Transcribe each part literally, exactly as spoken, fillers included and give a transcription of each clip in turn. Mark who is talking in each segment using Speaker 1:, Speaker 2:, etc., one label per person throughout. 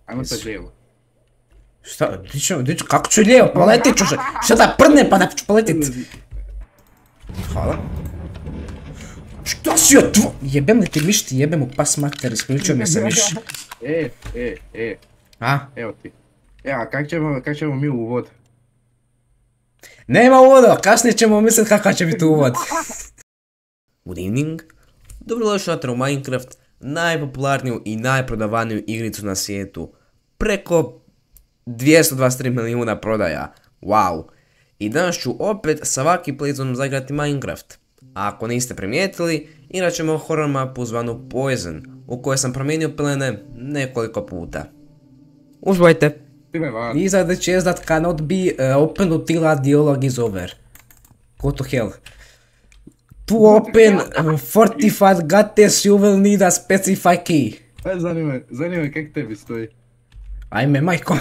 Speaker 1: Ajmo sad lijevo.
Speaker 2: Šta, di ću, di ću, kako ću lijevo, poletit ću se, šta da prdnem pa da ću poletit. Hvala. Što si otvo... Jebem li ti miš ti jebem u pas mater, isključio mi se miš.
Speaker 1: E, e, e.
Speaker 2: A?
Speaker 1: Evo ti. E, a kak ćemo, kak ćemo mi u vod?
Speaker 2: Nema uvoda, kasnije ćemo mislit kakav će biti uvod. Good evening. Dobrodošli natrag u Minecraft, najpopularniju i najprodavaniju igricu na svijetu. Preko dvjesto dvadeset tri milijuna prodaja. Wow. I danas ću opet sa Vaki Playzonom zaigrati Minecraft. A ako niste primijetili, igrat ćemo horror mapu zvanu Poison, u kojoj sam promijenio plene nekoliko puta. Uživajte! These are the chairs that cannot be uh, opened until a dialogue is over. Go to hell. To open uh, fortified gates you will need a specific key.
Speaker 1: Aj, zanima, zanima kak tebi stoji.
Speaker 2: Ajme, majko.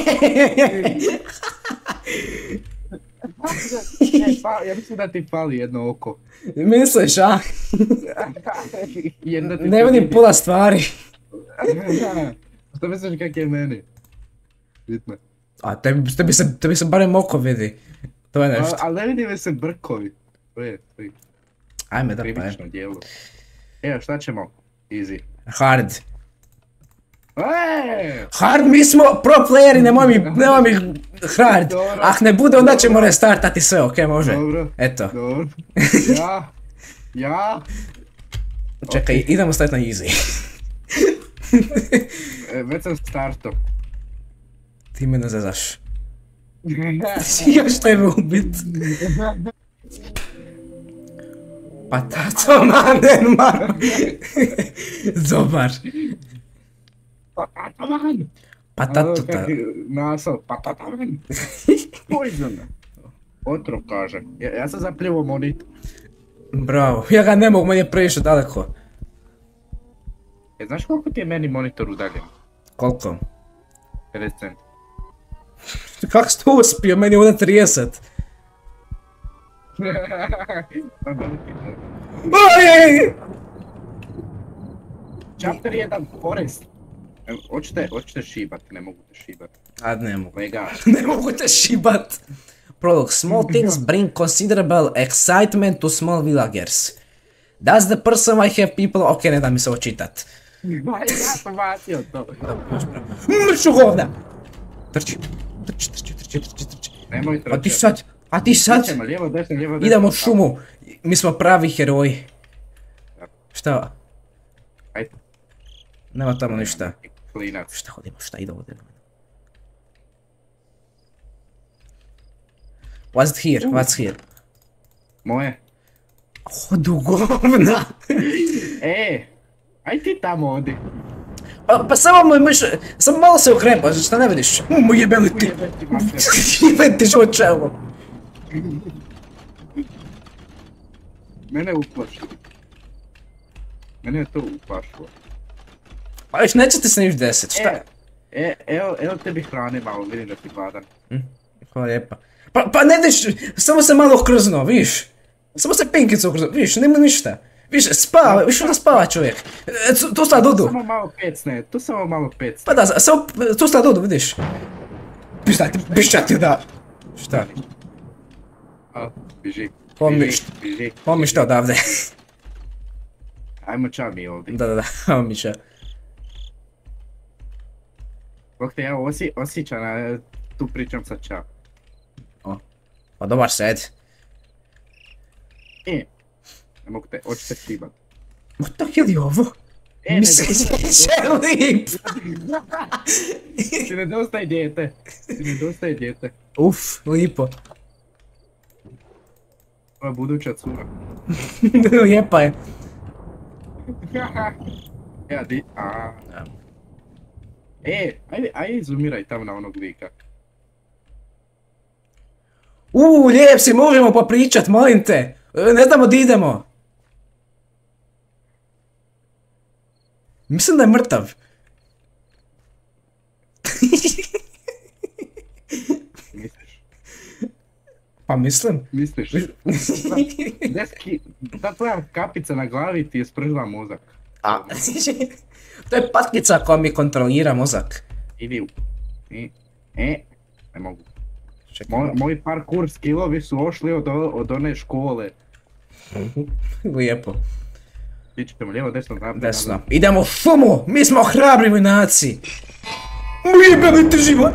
Speaker 1: Ja mislim da ti fali jedno oko.
Speaker 2: Misliš, a? Ne vidim pola stvari.
Speaker 1: Što misliš kak je meni? Bitno.
Speaker 2: A tebi, tebi, se, tebi se barem oko vidi. To je nešto.
Speaker 1: Ali ne vidi mi se brkovi. To je, to je.
Speaker 2: Ajme da pa je.
Speaker 1: Privično djelo. Evo, šta ćemo? Easy.
Speaker 2: Hard.
Speaker 1: Eee!
Speaker 2: Hard, mi smo pro playeri, nemoj mi, nemoj mi hard.
Speaker 1: Dobro.
Speaker 2: Ak ne bude, onda ćemo restartati sve, okej, može?
Speaker 1: Dobro.
Speaker 2: Eto.
Speaker 1: Dobro. Ja. Ja.
Speaker 2: Čekaj,
Speaker 1: Okay.
Speaker 2: idemo staviti na easy.
Speaker 1: E, već sam starto.
Speaker 2: Ti me ne zezaš. Još tebe ubit. Pa tato manen man. Dobar.
Speaker 1: Patataman!
Speaker 2: Pa tato ta.
Speaker 1: Naslov, patataman. Poison. Otrov kaže. Ja, ja sam zapljivo monitor.
Speaker 2: Bravo, ja ga ne mogu, meni je previše daleko.
Speaker 1: E, znaš koliko ti je meni monitor udaljen?
Speaker 2: Koliko?
Speaker 1: pedeset centi.
Speaker 2: Kako si to uspio, meni je ovdje trideset. Ojej!
Speaker 1: Chapter jedan, Forest. Evo, hoćete, hoćete šibat, ne mogu te šibat.
Speaker 2: A ne mogu.
Speaker 1: Lega.
Speaker 2: Ne mogu te šibat. Prolog, small things bring considerable excitement to small villagers. Does the person I have people... Ok, ne da mi se ovo čitat.
Speaker 1: Ma, ja sam vatio to.
Speaker 2: Mršu govna! Trči, trči, trči, trči, trči, trči.
Speaker 1: Nemoj trčati.
Speaker 2: A ti sad, a ti sad?
Speaker 1: Idemo, lijevo, desno, lijevo, desno.
Speaker 2: Idemo u šumu. Mi smo pravi heroji. Šta?
Speaker 1: Ajde.
Speaker 2: Nema tamo ništa.
Speaker 1: Klinac.
Speaker 2: Šta hodimo, šta ide ovdje? What's it here? What's here?
Speaker 1: Moje.
Speaker 2: Hodu govna!
Speaker 1: E, aj ti tamo odi.
Speaker 2: Pa, pa samo moj myš, samo malo se okrepa, šta ne vidiš? Mu jebeli ti.
Speaker 1: Ujebeti mater.
Speaker 2: Jebeli ti što čelo.
Speaker 1: Mene je uplašilo. Mene je to uplašilo.
Speaker 2: Pa već neće ti se niš deset, šta?
Speaker 1: E, e, evo, evo tebi hrane malo, vidim da ti gladan.
Speaker 2: Hm, hvala lijepa. Pa, pa ne diš, samo se malo okrzno, viš? Samo se pinkicu okrzno, viš, nema ništa. Viš, spava, viš onda spava čovjek. E, tu, tu sta Dudu.
Speaker 1: Samo malo pecne, tu samo malo pecne.
Speaker 2: Pa da, samo, tu sta Dudu, vidiš. Pišta ti, pišta ti da. Šta?
Speaker 1: A, biži.
Speaker 2: Pomiš,
Speaker 1: Biži, biži.
Speaker 2: pomiš to odavde.
Speaker 1: Ajmo ča mi ovdje.
Speaker 2: Da, da, da, pomiša.
Speaker 1: Bog te ja osi, osjećam na tu pričam sa ča.
Speaker 2: O, pa dobar sed.
Speaker 1: E, ne mogu te, hoću te šibat.
Speaker 2: What the hell je ovo?
Speaker 1: E, ne
Speaker 2: Mislim, želim!
Speaker 1: Ti nedostaje dijete. Ti nedostaje dijete.
Speaker 2: Uf, lipo.
Speaker 1: Ovo je buduća cura.
Speaker 2: Lijepa je.
Speaker 1: Ja, di, a. E, ajde, ajde izumiraj tamo na onog lika.
Speaker 2: Uuu, lijep si, možemo popričat, molim te. Ne znamo di idemo. Mislim da je mrtav.
Speaker 1: Misliš?
Speaker 2: Pa mislim.
Speaker 1: Misliš? Deski, ta tvoja kapica na glavi ti je spržila mozak.
Speaker 2: A, to je patkica koja mi kontrolira mozak.
Speaker 1: idi u... E, e, ne mogu.
Speaker 2: Čekaj.
Speaker 1: Moj, moji parkour skillovi su ošli od, o- od one škole.
Speaker 2: Lijepo.
Speaker 1: Ti ćemo lijevo, desno, naprijed.
Speaker 2: Desno. Idemo u šumu! Mi smo hrabri vojnaci! Ujebeni ti život!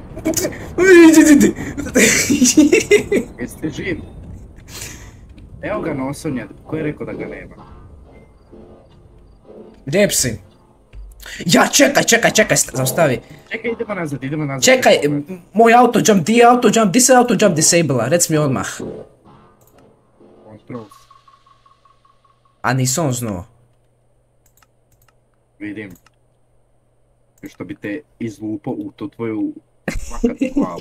Speaker 1: Jesi ti živ? Evo ga nosonja, ko je rekao da ga nema?
Speaker 2: Lijep si. Ja, čekaj, čekaj, čekaj, st- zaustavi.
Speaker 1: Čekaj, idemo nazad, idemo nazad.
Speaker 2: Čekaj, m- moj auto jump, di je auto jump, di se auto jump disabla, rec mi odmah.
Speaker 1: Controls,
Speaker 2: A nisam znao.
Speaker 1: vidim. Što bi te izlupo u tu tvoju makatu glavu.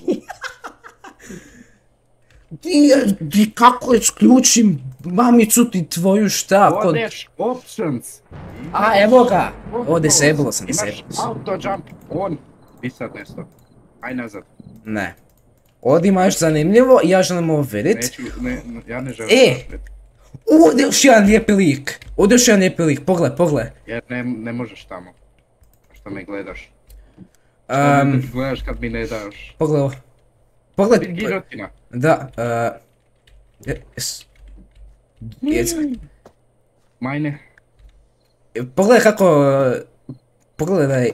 Speaker 2: Di, di kako isključim mamicu ti tvoju šta? Kod...
Speaker 1: Odeš options.
Speaker 2: A, evo ga! O, disablo sam,
Speaker 1: Imaš
Speaker 2: disablo sam.
Speaker 1: auto jump on. Ti sad nešto. Aj nazad.
Speaker 2: Ne. Ovdje ima još zanimljivo i ja želim ovo vidit.
Speaker 1: Neću, ne, ne, ja ne želim.
Speaker 2: E!
Speaker 1: naprijed.
Speaker 2: Ovdje još jedan lijepi lik. Ovdje još jedan lijepi lik, pogled, pogled.
Speaker 1: Jer ne, ne možeš tamo. Što me gledaš? Što
Speaker 2: Um,
Speaker 1: me gledaš kad mi ne daš?
Speaker 2: pogled ovo. Pogled.
Speaker 1: Vid girotina.
Speaker 2: Da, uh... Jes... Jes...
Speaker 1: Majne.
Speaker 2: Pogledaj kako... uh, Pogledaj...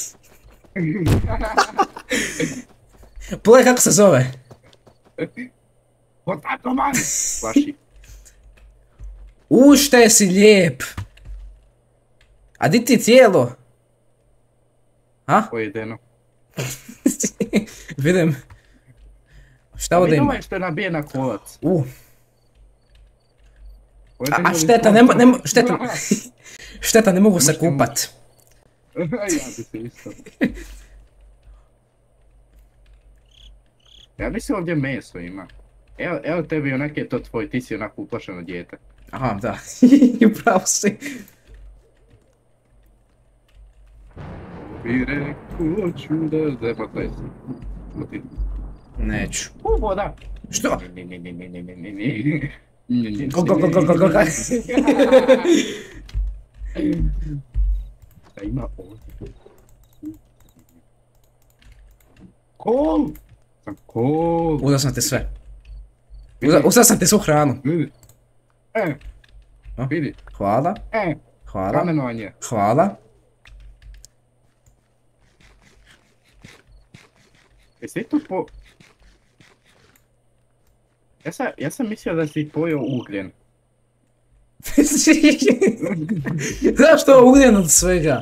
Speaker 2: Pogledaj kako se zove.
Speaker 1: Potato man! Plaši.
Speaker 2: U, šta je si lijep. A di ti tijelo? A?
Speaker 1: Pojedeno.
Speaker 2: Vidim. Šta ovdje ima?
Speaker 1: Ovaj što je nabijen na kolac.
Speaker 2: U,
Speaker 1: Ovdje
Speaker 2: a, a
Speaker 1: ljudi
Speaker 2: šteta, ne, mo- ne, mo-
Speaker 1: kontra-
Speaker 2: šteta, šteta, ne mogu se
Speaker 1: Možete mu-
Speaker 2: kupat.
Speaker 1: Ja bi se isto. Ja mislim ovdje meso ima. Evo, evo tebi onak je to tvoj, ti si onako uplašeno dijete.
Speaker 2: Aha, da, upravo si.
Speaker 1: I reku ću da zemotaj se. Uti.
Speaker 2: Neću.
Speaker 1: U, voda!
Speaker 2: Što?
Speaker 1: Ni, ni, ni, ni, ni, ni, ni, ni. Ni, ni,
Speaker 2: Go, go, go, go, go, go, go.
Speaker 1: Šta ima ovdje? Kol! Sam kol!
Speaker 2: Uzao sam te sve. Uzao, uzao sam te svu hranu.
Speaker 1: Vidi. E!
Speaker 2: A?
Speaker 1: Vidi.
Speaker 2: Hvala,
Speaker 1: E!
Speaker 2: hvala,
Speaker 1: Kamenovanje.
Speaker 2: hvala.
Speaker 1: Jesi ti tu po... Ja sam, ja sam mislio da si pojeo ugljen.
Speaker 2: Znaš što je ugljen od svega?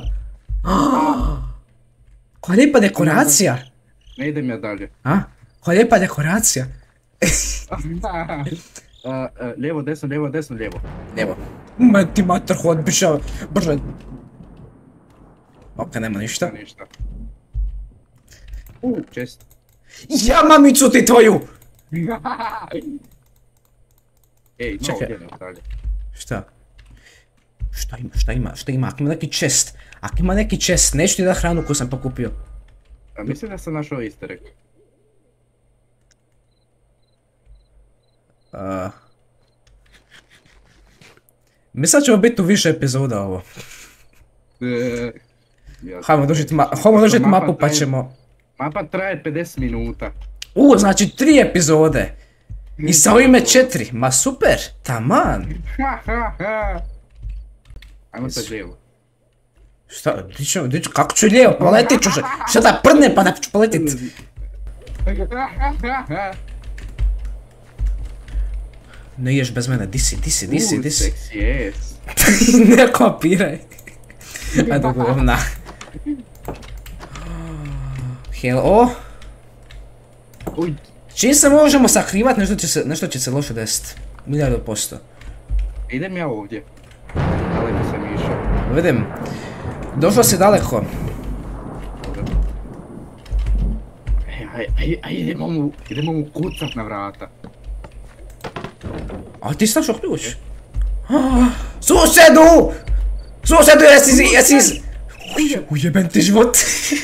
Speaker 2: Koja lijepa dekoracija.
Speaker 1: Ne idem ja dalje.
Speaker 2: A? Koja lijepa dekoracija.
Speaker 1: A, a, lijevo, desno, lijevo, desno, lijevo.
Speaker 2: Evo. Ma ti mater hod, biša, brže. Ok, nema ništa.
Speaker 1: Ništa. U, čest.
Speaker 2: Ja mamicu ti tvoju!
Speaker 1: Ej, no,
Speaker 2: Čekaj.
Speaker 1: ovdje ne dalje.
Speaker 2: Šta? Šta ima, šta ima, šta ima, ako ima neki chest, ako ima neki chest, neću ti da hranu koju sam pokupio.
Speaker 1: A mislim da sam našao easter egg.
Speaker 2: Uh, mislim da ćemo biti u više epizoda ovo.
Speaker 1: E, ja
Speaker 2: Hajmo dožit, ma hajmo dožit mapu pa ćemo...
Speaker 1: Mapa traje pedeset minuta.
Speaker 2: U, znači tri epizode. I sa ovime četiri, ma super, taman.
Speaker 1: Ha, ha, ha. Ajmo sad lijevo.
Speaker 2: Šta, di ću, di ću, kako ću lijevo, poletit ću se, šta da prdnem pa da ću poletit. Ne ješ bez mene, di si, di si, di si, di si.
Speaker 1: Seksi jes.
Speaker 2: Ne kopiraj. Ajde govna. Hello?
Speaker 1: Uj,
Speaker 2: Čim se možemo sakrivat, nešto će se, nešto će se loše desit. Milijardu posto.
Speaker 1: idem ja ovdje. Daleko sam išao.
Speaker 2: Vidim. Došlo si daleko.
Speaker 1: Ej, aj, aj, aj, idemo mu, idemo mu kucat na vrata.
Speaker 2: A ti si našao ključ? Ah, Susedu! Susedu, jesi, jesi... iz- Uj, ujeben ti život.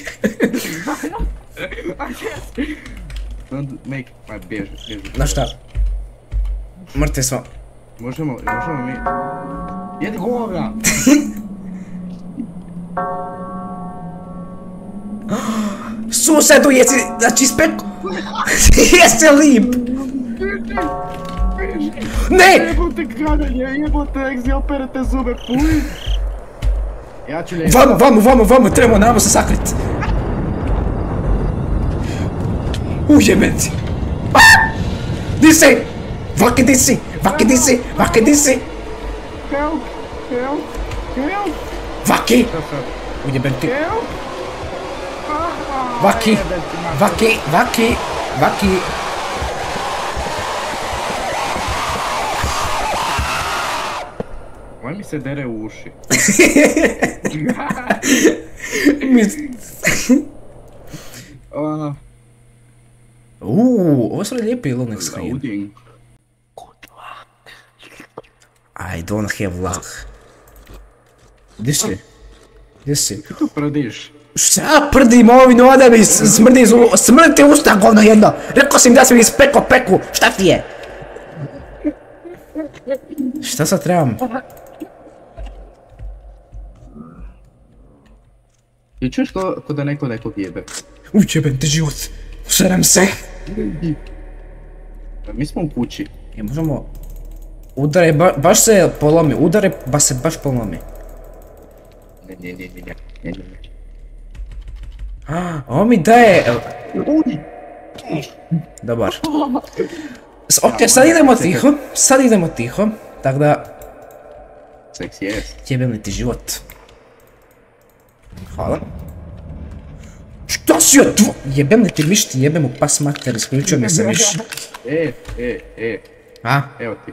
Speaker 1: Don't make, ma bježi, bježi.
Speaker 2: Na šta? Mrtvi smo.
Speaker 1: Možemo, možemo mi... Jedi govna!
Speaker 2: Susedu, jesi, znači speko... Jesi lip! Ne!
Speaker 1: Jebote kradanje, jebote, egzi, operete zube, puj! Ja ću lijepo.
Speaker 2: Vamo, vamo, vamo, vamo, trebamo namo se sakrit. Ujebem ti. Di si? Vaki di si? Vaki di si? Vaki di si?
Speaker 1: Help, help, help!
Speaker 2: Vaki!
Speaker 1: Šta sad?
Speaker 2: Ujebem ti.
Speaker 1: Help!
Speaker 2: Vaki! Vaki! Vaki! Vaki!
Speaker 1: Moj mi se dere u uši.
Speaker 2: Uuu, ovo su lijepi looting screen.
Speaker 1: Loading.
Speaker 2: I don't have luck. Gdje si? Gdje si?
Speaker 1: Ti tu prdiš?
Speaker 2: Šta prdim ovim ovdje mi smrdi iz u... Smrdi ti usta govno jedno! Rekao sam da sam ispekao peku, šta ti je? Šta sad trebam?
Speaker 1: I čuješ ko, ko da neko nekog jebe?
Speaker 2: Ujebem ti život. Šerem se.
Speaker 1: Mi smo u kući.
Speaker 2: I možemo... Udare, ba, baš se polomi, udare, ba se baš polomi.
Speaker 1: Ne, ne, ne, ne, ne, ne, ne.
Speaker 2: A, ovo mi daje... Dobar. S- Ok, sad idemo tiho, sad idemo tiho, tak da...
Speaker 1: Seks jes.
Speaker 2: Jebem li ti život. Hvala. Što si od tvo... Jebem li ti viš ti jebem u pas mater, isključio mi se viš.
Speaker 1: E, e, e,
Speaker 2: A?
Speaker 1: evo ti.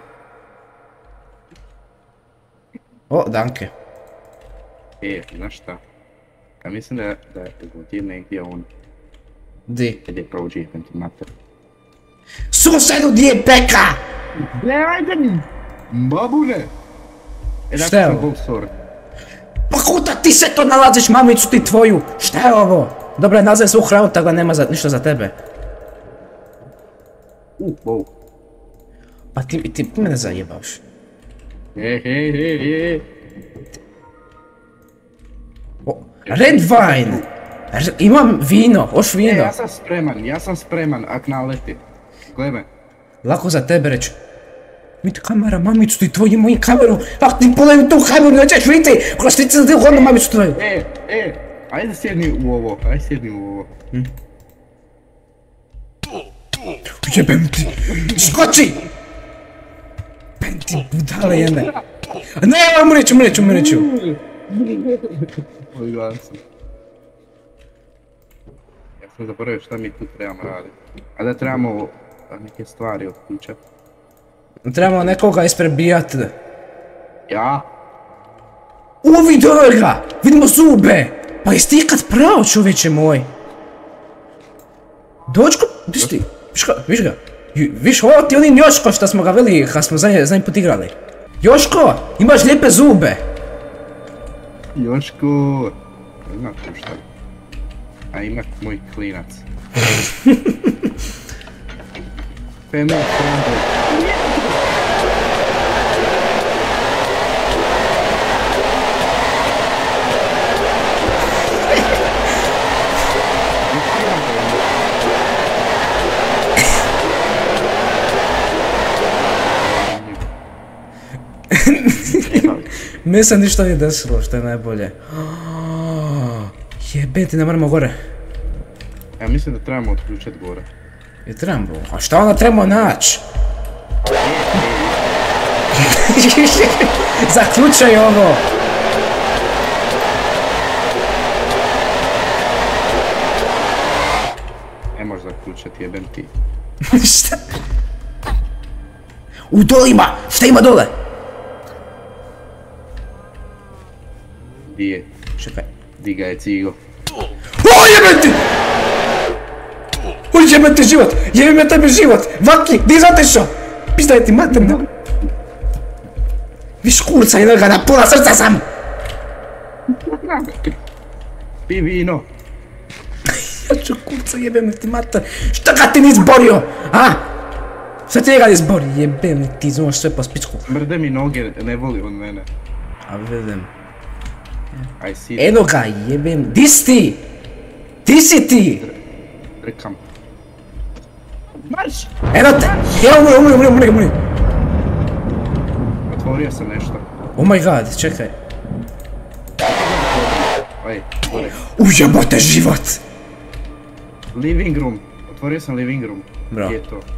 Speaker 2: O, danke.
Speaker 1: E, znaš šta? Ja mislim da, da je ovdje negdje on,
Speaker 2: Di?
Speaker 1: kad je prođe event mater.
Speaker 2: Susedu, di je peka?
Speaker 1: Ne, ajde mi! Babune! E,
Speaker 2: Šta je
Speaker 1: dakle,
Speaker 2: ovo?
Speaker 1: Bog sorry.
Speaker 2: Pa kuda ti se to nalaziš, mamicu ti tvoju? Šta je ovo? Dobro, nazaj svu hranu, tako da nema za, ništa za tebe.
Speaker 1: Uh, wow.
Speaker 2: Pa ti, ti mene zajebavaš.
Speaker 1: E, e, e, e.
Speaker 2: O, red wine! R- imam vino, hoš
Speaker 1: E,
Speaker 2: vino.
Speaker 1: ja sam spreman, ja sam spreman, ak naleti. Gle me.
Speaker 2: Lako za tebe reći. Vidite kamera, mamicu ti tvoju, moju kameru. Ako ti pogledaj tu kameru, nećeš vidjeti. Kroz ti se hodno mamicu tvoju.
Speaker 1: E, e, ajde sjedni u ovo, ajde sjedni u ovo.
Speaker 2: Jebem ti. Skoči! Jebem ti budale jedne. Ne, umreću, umreću, umreću.
Speaker 1: Oj, gledam sam. Ja sam zaboravio šta mi tu trebamo raditi. A da trebamo neke stvari otključati.
Speaker 2: Trebamo nekoga isprebijat.
Speaker 1: Ja?
Speaker 2: O, vidio ga! Vidimo zube! Pa jesi ti ikad pravo, čovječe moj? Dočko, gdje si ti? Viš ga, viš ga? Ju- Viš, ovo ti onin Joško što smo ga veli kad smo zadnji, zadnji put igrali. Joško, imaš lijepe zube!
Speaker 1: Joško! Ima tu šta. A ima moj klinac. Family friendly.
Speaker 2: Meni se ništa nije desilo, što je najbolje. Jebeti, ne moramo gore.
Speaker 1: Ja mislim da trebamo otključati gore.
Speaker 2: I trebamo, a šta onda trebamo naći? Zaključaj ovo!
Speaker 1: Ne možeš zaključati, jebem ti.
Speaker 2: Šta? U dole ima! Šta ima dole?
Speaker 1: Di je?
Speaker 2: Čekaj.
Speaker 1: Di ga je cigo?
Speaker 2: O, jebem ti! O, jebem ti život! Jebem ja tebi život! Vaki, di zatešao? Pizdaj ti materna! Viš kurca jednoga, na pola srca sam!
Speaker 1: Pi vino!
Speaker 2: Ja ću kurca, jebem ti mater! Šta ga ti nis borio? A? Šta ti ga nis bori? Jebem ti, znaš sve po spičku.
Speaker 1: Smrde mi noge, ne voli on mene.
Speaker 2: A vidim.
Speaker 1: I see.
Speaker 2: Eno ga, jebem, di si ti? Di si ti?
Speaker 1: prikam. Marš!
Speaker 2: Eno te! Ja umri, umri, umri, umri, umri!
Speaker 1: Otvorio sam nešto.
Speaker 2: Oh my god, čekaj.
Speaker 1: Aj, gore.
Speaker 2: Ujebote život!
Speaker 1: Living room. Otvorio sam living room.
Speaker 2: Bro.
Speaker 1: Gdje je to?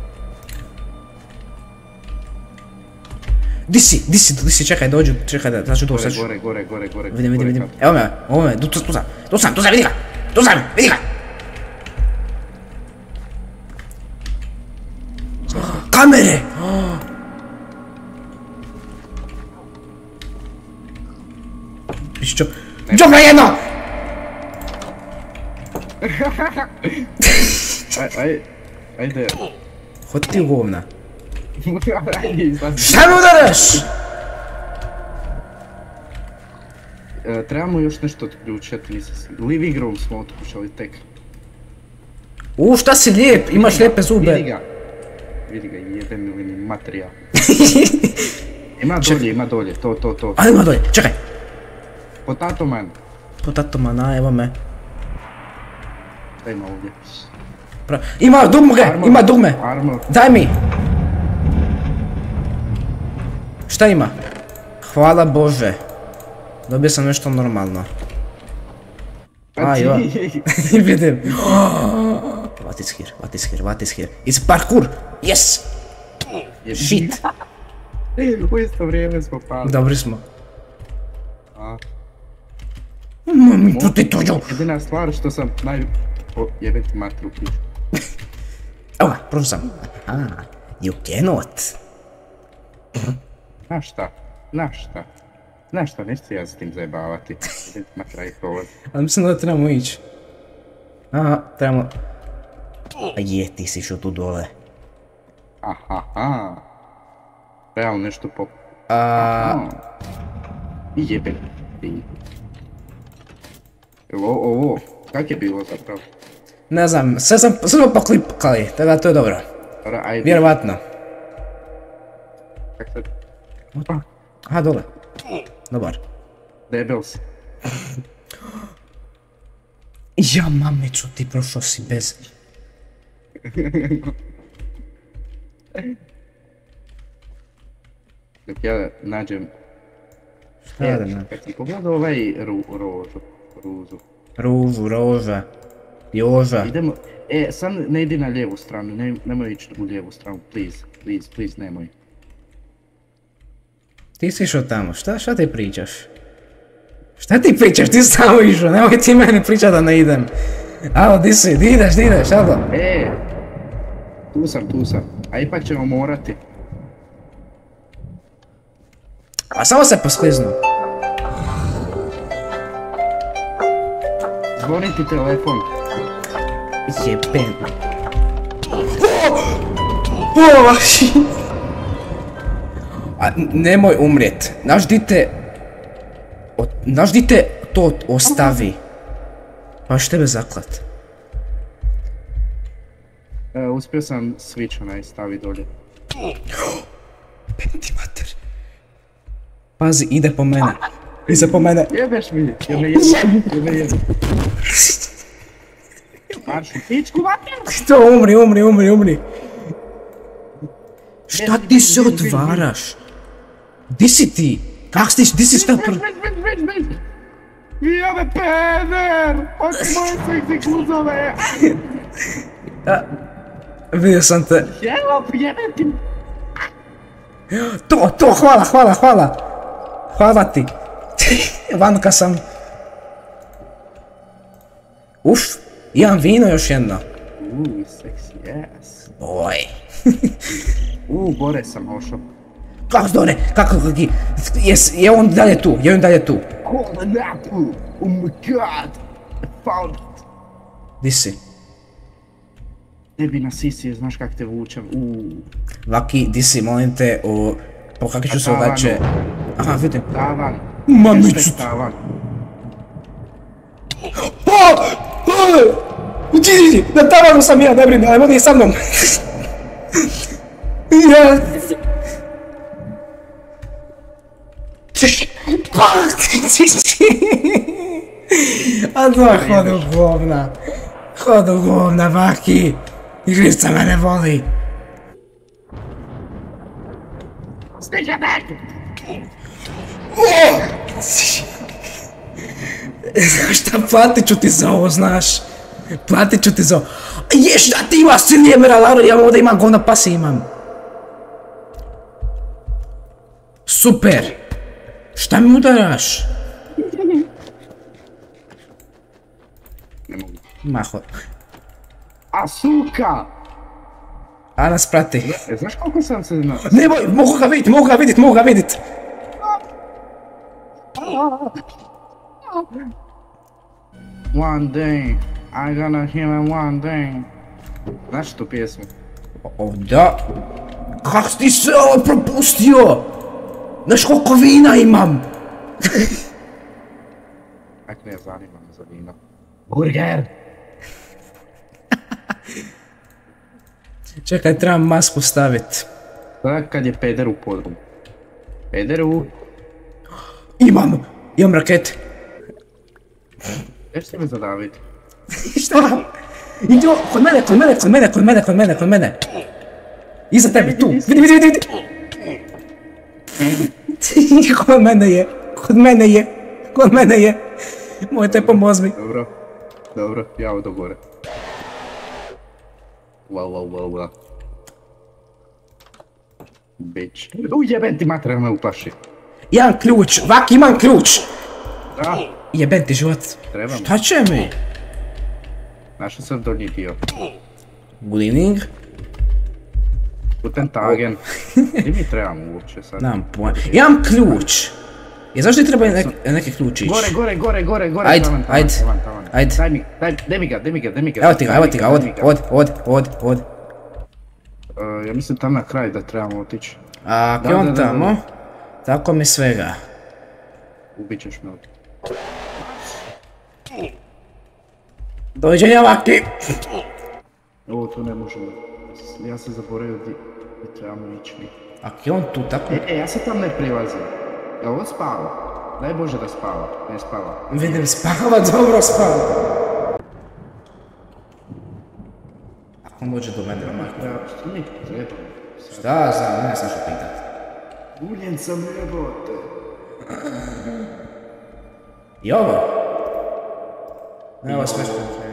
Speaker 2: Di si, di si, di si, čekaj, dođu, čekaj da, znači tu, sad ću.
Speaker 1: Gore, gore, gore, gore.
Speaker 2: Vidim, vidim,
Speaker 1: gore
Speaker 2: vidim.
Speaker 1: kat.
Speaker 2: Evo me, evo me, tu, tu, tu sam, tu sam, tu sam, vidi ga! Tu sam, vidi ga! Kamere! Čo? Čo ga jedno!
Speaker 1: Aj, aj, ajde.
Speaker 2: Hodi ti u govna.
Speaker 1: Ajde, izlazi.
Speaker 2: Šta me udaraš?
Speaker 1: E, trebamo još nešto otključati, nisam si... Living room smo otključali tek.
Speaker 2: U, šta si lijep, imaš lijepe zube.
Speaker 1: Vidi ga. Vidi ga, jebem ili mi materijal. Ima dolje, ima dolje, to, to, to.
Speaker 2: Ajde ima dolje, čekaj.
Speaker 1: Potato man.
Speaker 2: Potato mana, evo me.
Speaker 1: Šta ima ovdje?
Speaker 2: Pra... Ima dugme,
Speaker 1: Armor.
Speaker 2: ima dugme.
Speaker 1: Armor.
Speaker 2: Daj mi. Šta ima? Hvala Bože. Dobio sam nešto normalno.
Speaker 1: Pa
Speaker 2: Aj, jo.
Speaker 1: ti-
Speaker 2: Vidim. What is here, what is here, what is here? It's parkour! Yes! Shit!
Speaker 1: U isto vrijeme smo pali.
Speaker 2: Dobri smo.
Speaker 1: A,
Speaker 2: Mami, tu ti tuđu!
Speaker 1: jedina stvar što sam naj... O, jebem ti matru piću.
Speaker 2: Evo ga, prošao sam. Aha, you cannot.
Speaker 1: Znaš šta? Znaš šta? Znaš šta, neću se ja s tim zajebavati. Jebem ti matra i prolazi.
Speaker 2: Ali mislim da trebamo ići. Aha, trebamo... A je, ti si išao tu dole.
Speaker 1: Aha, aha. Realno nešto po...
Speaker 2: A...
Speaker 1: Aha. I jebem ti. Evo, ovo, kak je bilo zapravo?
Speaker 2: Ne znam, sve sam, sve smo poklipkali, tako da to je dobro.
Speaker 1: Dobra, ajde.
Speaker 2: Vjerovatno.
Speaker 1: Kak sad?
Speaker 2: Aha, dole. Dobar.
Speaker 1: Debel si.
Speaker 2: Ja, mamiću, ti prošao si bez...
Speaker 1: Dok ja nađem...
Speaker 2: Šta da ne?
Speaker 1: Kad sam pogledao ovaj ru, rožu, ruzu.
Speaker 2: Ružu, roža. Joža.
Speaker 1: Idemo, e, sam ne idi na lijevu stranu, ne, nemoj ići u lijevu stranu, please, please, please, nemoj.
Speaker 2: Ti si išao tamo, šta, šta ti pričaš? Šta ti pričaš, ti si tamo išao, nemoj ti meni pričat da ne idem. Alo, di si, di ideš, di ideš, alo?
Speaker 1: E, tu sam, tu sam, a ipak ćemo morati.
Speaker 2: A samo se poskliznu.
Speaker 1: Zvoni ti telefon.
Speaker 2: Jeben. O, vaši. A nemoj umrijet, naš dite... Naš dite to ostavi. Pa ću tebe zaklat.
Speaker 1: E, uspio sam switch onaj stavi dolje.
Speaker 2: Penti mater. Pazi, ide po mene. Ide po mene.
Speaker 1: Jebeš mi, jer me jebe, jer me jebe. Marš, pičku mater!
Speaker 2: To umri, umri, umri, umri. Šta ti se otvaraš? Di si ti? Kak si, di si šta pr...
Speaker 1: Bež, bež, bež, bež! Jebe peder! Oči moje seksi kluzove!
Speaker 2: Vidio sam te.
Speaker 1: Evo, jebe ti!
Speaker 2: To, to, hvala, hvala, hvala. Hvala ti. Vanka sam. Uf, imam vino još jedno.
Speaker 1: Uuu, seksi, yes.
Speaker 2: Oj.
Speaker 1: Uuu, gore sam ošao.
Speaker 2: Kako dole, kako, kako, jes, je on dalje tu, je on dalje tu.
Speaker 1: Call an apple! Oh my god! I found it!
Speaker 2: Di si?
Speaker 1: Tebi na sisi, znaš kak te vučem, uuu.
Speaker 2: Vaki, di si, molim te, o... Pokakat ću se
Speaker 1: Tavanu.
Speaker 2: odaće... Aha, vidim.
Speaker 1: Tavan.
Speaker 2: Mamicu.
Speaker 1: Hashtag tavan.
Speaker 2: O! O! Di, di, di, na tavanu sam ja, ne brini, ali vodi sa mnom. Ja... A da, hvala u govna. Hodu govna, Vaki! Igrica me ne voli!
Speaker 1: Stiže back!
Speaker 2: Znaš šta, platit ću ti za ovo, znaš. Platit ću ti za ovo. Ješ da ti imaš cilijemera, Laro, ja ovdje imam govna pasi imam. Super! Šta mi udaraš?
Speaker 1: Ne mogu.
Speaker 2: Maho.
Speaker 1: A suka!
Speaker 2: A nas prati.
Speaker 1: E, znaš koliko sam se... Na...
Speaker 2: Nemoj, mogu ga vidit, mogu ga vidit, mogu ga vidit.
Speaker 1: One day, I gonna hear him one day. Znaš tu pjesmu?
Speaker 2: O, da. Kako si ti sve ovo propustio? Znaš koliko vina imam?
Speaker 1: Ak ne zanima me za vino. Burger!
Speaker 2: Čekaj, trebam masku stavit.
Speaker 1: Sada kad je peder u podrumu. Peder u...
Speaker 2: Imam! Imam rakete.
Speaker 1: Ješ se me zadaviti?
Speaker 2: Šta? Idi o, kod mene, kod mene, kod mene, kod mene, kod mene, kod mene. Iza tebe, tu. Vidi, vidi, vidi, vidi. Kod mene je, kod mene je, kod mene je. Mojte pomoz mi.
Speaker 1: Dobro, dobro, ja odo gore. Wow, wow, wow, wow. Bitch. U jeben ti mater me uplaši.
Speaker 2: Imam ključ, Vaki, imam ključ.
Speaker 1: Da,
Speaker 2: Jeben ti život.
Speaker 1: trebam.
Speaker 2: Šta će mi?
Speaker 1: Našao sam donji dio.
Speaker 2: Good evening.
Speaker 1: Guten Tagen. Gdje mi trebamo uopće sad?
Speaker 2: Nemam pojma. Imam ključ. I zašto ti treba nek- neki ključić?
Speaker 1: Gore, gore, gore, gore, gore.
Speaker 2: Ajde,
Speaker 1: tavan, tavan,
Speaker 2: ajde,
Speaker 1: tavan, tavan.
Speaker 2: ajde.
Speaker 1: Daj mi, daj, daj mi ga, daj mi ga, daj mi ga.
Speaker 2: Evo ti ga, evo ti ga,
Speaker 1: Daj
Speaker 2: odi,
Speaker 1: mi
Speaker 2: odi,
Speaker 1: ga.
Speaker 2: odi, odi, odi.
Speaker 1: Uh, ja mislim tam na kraj da trebamo otići.
Speaker 2: A
Speaker 1: Da, da,
Speaker 2: on
Speaker 1: da, da.
Speaker 2: tamo? Tako mi svega.
Speaker 1: Ubit ćeš me ovdje.
Speaker 2: Doviđenja, Vaki!
Speaker 1: Ovo tu ne možemo. Ja sam zaboravio di, di trebamo ići mi.
Speaker 2: A on tu tako?
Speaker 1: E, e, ja se tam ne prilazim. Jel on spava? Daj Bože da spava. Ne spava.
Speaker 2: Vidim, spava, dobro spava. Ako može do mene, omak.
Speaker 1: Da, što mi treba?
Speaker 2: Šta znam, ne znam što pitat.
Speaker 1: Uljen sam jebote.
Speaker 2: I ovo? Evo sve što